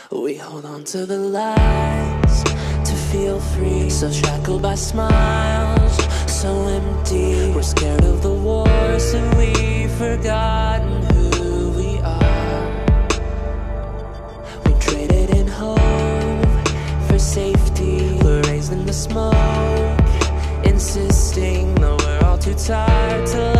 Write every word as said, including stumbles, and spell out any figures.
We hold on to the lies to feel free, so shackled by smiles, so empty. We're scared of the war, so we've forgotten who we are. We traded in hope for safety. We're raised in the smoke, insisting that we're all too tired to